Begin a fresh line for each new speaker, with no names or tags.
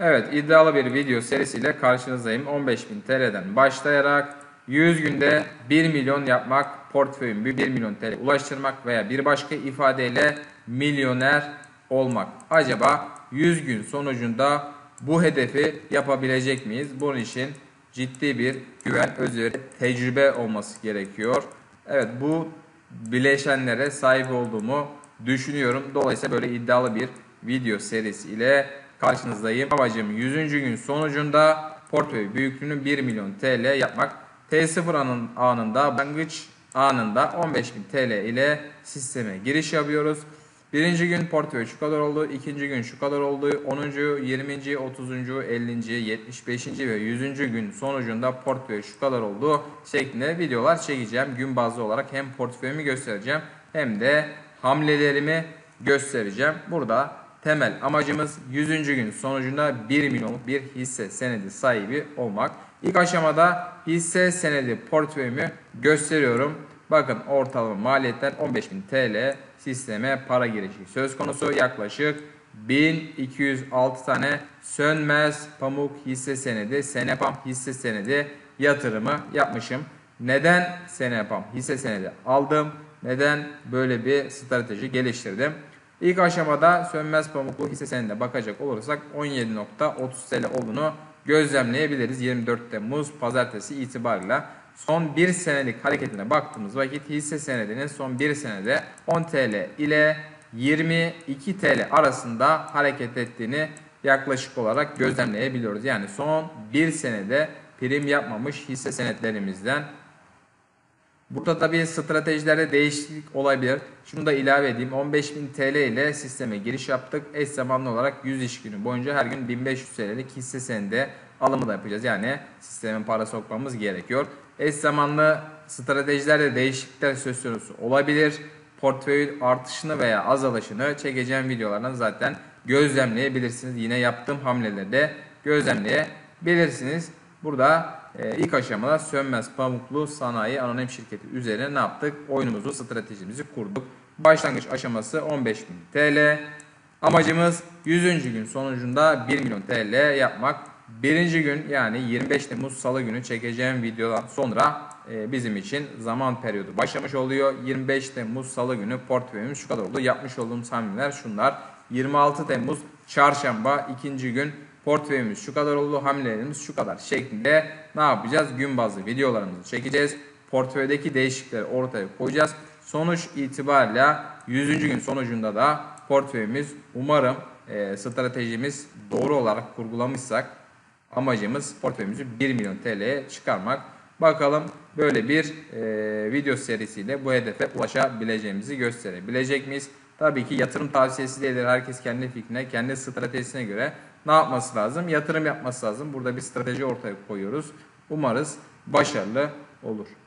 Evet, iddialı bir video serisiyle karşınızdayım. 15.000 TL'den başlayarak 100 günde 1 milyon yapmak, portföyümü 1 milyon TL ulaştırmak veya bir başka ifadeyle milyoner olmak. Acaba 100 gün sonucunda bu hedefi yapabilecek miyiz? Bunun için ciddi bir güven, özveri, tecrübe olması gerekiyor. Evet, bu bileşenlere sahip olduğumu düşünüyorum. Dolayısıyla böyle iddialı bir video serisi ile karşınızdayım. Amacım 100. gün sonucunda portföy büyüklüğünü 1 milyon TL yapmak. T0 anında, başlangıç anında 15.000 TL ile sisteme giriş yapıyoruz. Birinci gün portföy şu kadar oldu, ikinci gün şu kadar oldu, 10. 20. 30. 50. 75. ve 100. gün sonucunda portföy şu kadar oldu şeklinde videolar çekeceğim. Gün bazlı olarak hem portföyümü göstereceğim hem de hamlelerimi göstereceğim. Burada temel amacımız 100. gün sonucunda 1 milyonluk bir hisse senedi sahibi olmak. İlk aşamada hisse senedi portföyümü gösteriyorum. Bakın ortalama maliyetten 15.000 TL sisteme para girişi söz konusu. Yaklaşık 1206 tane Sönmez Pamuk hisse senedi, Senepam hisse senedi yatırımı yapmışım. Neden Senepam hisse senedi aldım? Neden böyle bir strateji geliştirdim? İlk aşamada Sönmez Pamuklu hisse senedine bakacak olursak 17.30 TL olduğunu gözlemleyebiliriz. 24 Temmuz pazartesi itibarıyla son 1 senelik hareketine baktığımız vakit hisse senedinin son 1 senede 10 TL ile 22 TL arasında hareket ettiğini yaklaşık olarak gözlemleyebiliyoruz. Yani son 1 senede prim yapmamış hisse senetlerimizden. Burada tabii stratejilerde değişiklik olabilir. Şunu da ilave edeyim. 15.000 TL ile sisteme giriş yaptık. Eş zamanlı olarak 100 iş günü boyunca her gün 1500 TL'lik hisse senedi alımı da yapacağız. Yani sisteme para sokmamız gerekiyor. Eş zamanlı stratejilerde değişiklikler söz konusu olabilir. Portföy artışını veya azalışını çekeceğim videolardan zaten gözlemleyebilirsiniz. Yine yaptığım hamlelerde gözlemleyebilirsiniz. Burada ilk aşamada Sönmez Pamuklu Sanayi Anonim Şirketi üzerine ne yaptık? Oyunumuzu, stratejimizi kurduk. Başlangıç aşaması 15.000 TL. Amacımız 100. gün sonucunda 1 milyon TL yapmak. Birinci gün yani 25 Temmuz Salı günü çekeceğim videodan sonra bizim için zaman periyodu başlamış oluyor. 25 Temmuz Salı günü portföyümüz şu kadar oldu. Yapmış olduğumuz hamleler şunlar. 26 Temmuz Çarşamba ikinci gün portföyümüz şu kadar oldu, hamlelerimiz şu kadar şeklinde ne yapacağız? Gün bazlı videolarımızı çekeceğiz. Portföydeki değişiklikleri ortaya koyacağız. Sonuç itibariyle 100. gün sonucunda da portföyümüz umarım stratejimiz doğru olarak kurgulamışsak amacımız portföyümüzü 1 milyon TL'ye çıkarmak. Bakalım böyle bir video serisiyle bu hedefe ulaşabileceğimizi gösterebilecek miyiz? Tabii ki yatırım tavsiyesi değildir. Herkes kendi fikrine, kendi stratejisine göre ne yapması lazım? Yatırım yapması lazım. Burada bir strateji ortaya koyuyoruz. Umarız başarılı olur.